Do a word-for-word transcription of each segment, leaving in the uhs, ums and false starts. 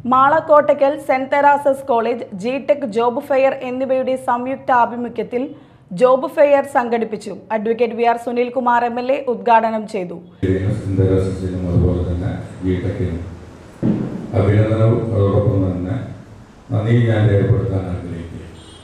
Mala Kottakkal saint Teresa's college, G tech job fair എന്നിവയുടെ സംയുക്ത ആഭിമുഖ്യത്തിൽ ജോബ് ഫെയർ സംഘടിപ്പിച്ചു. Advocate V R Sunilkumar M L A ഉദ്ഘാടനം ചെയ്തു. അഭിനന്ദനവും അതോടൊപ്പം തന്നെ നന്ദി ഞാൻ രേഖപ്പെടുത്താൻ ആഗ്രഹിക്കുക.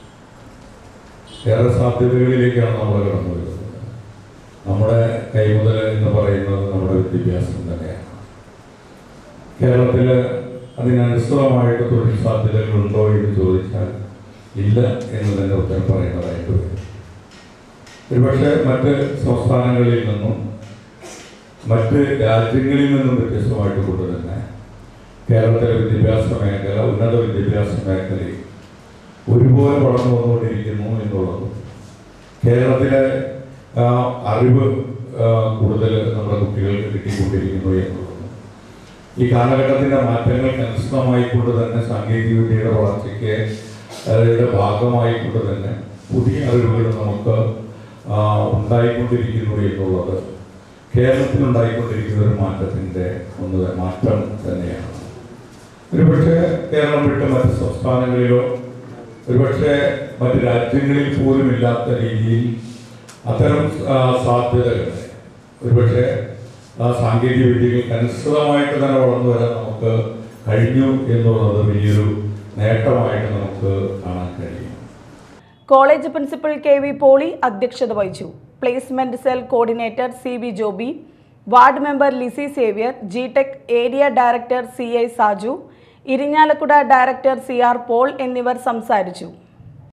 ഏറെ സാധ്യതകളിലേക്കാണ് നമ്മൾ കടന്നു വരുന്നത്. നമ്മുടെ കൈമുതൽ എന്ന് പറയുന്നത് നമ്മുടെ വിദ്യാഭ്യാസം തന്നെയാണ്. കേരളത്തിൽ അതിനനുസൃതമായിട്ട് തൊഴിൽ സാധ്യതകളുണ്ടോ എന്ന് ചോദിച്ചാൽ ഇല്ല എന്ന് തന്നെ ഉത്തരം പറയുന്നതായിട്ട് വരും. ഒരുപക്ഷെ മറ്റ് സംസ്ഥാനങ്ങളിൽ നിന്നും മറ്റ് രാജ്യങ്ങളിൽ നിന്നും വ്യത്യസ്തമായിട്ട് കൊണ്ട് തന്നെ കേരളത്തിലെ വിദ്യാഭ്യാസ മേഖല, ഉന്നത വിദ്യാഭ്യാസ മേഖലയിൽ ഒരുപോലെ വളർന്നു വന്നുകൊണ്ടിരിക്കുന്നു എന്നുള്ളതും കേരളത്തിലെ അറിവ് കൂടുതൽ നമ്മുടെ കുട്ടികൾക്ക് കിട്ടിക്കൊണ്ടിരിക്കുന്നു എന്നുള്ളതും ഈ കാലഘട്ടത്തിൻ്റെ മാറ്റങ്ങൾക്ക് അനുസൃതമായിക്കൊണ്ട് തന്നെ സാങ്കേതിക വിദ്യയുടെ വളർച്ചയ്ക്ക് അതിൻ്റെ ഭാഗമായിക്കൊണ്ട് തന്നെ പുതിയ അറിവുകൾ നമുക്ക് ഉണ്ടായിക്കൊണ്ടിരിക്കുന്നു എന്നുള്ളത് കേരളത്തിലുണ്ടായിക്കൊണ്ടിരിക്കുന്ന ഒരു മാറ്റത്തിൻ്റെ ഒന്ന് മാറ്റം തന്നെയാണ്. ഒരുപക്ഷെ കേരളം വിട്ട് മറ്റ് സംസ്ഥാനങ്ങളിലോ ഒരുപക്ഷെ മറ്റ് രാജ്യങ്ങളിൽ പോലും ഇല്ലാത്ത രീതിയിൽ അത്തരം സാധ്യതകൾ ഒരുപക്ഷെ സാങ്കേതിക വിദ്യകൾക്ക് അനുസൃതമായിട്ട് തന്നെ വളർന്നു വരാൻ നമുക്ക് കഴിഞ്ഞു എന്നുള്ളത് വലിയൊരു നേട്ടമായിട്ട് നമുക്ക് കാണാൻ കഴിയും. College principal K V Poly അധ്യക്ഷത വഹിച്ചു. Placement cell coordinator C V Joby, ward member Lissy Xavier, G tech area director C I Saju, Irinjalakuda director C R Paul എന്നിവർ സംസാരിച്ചു.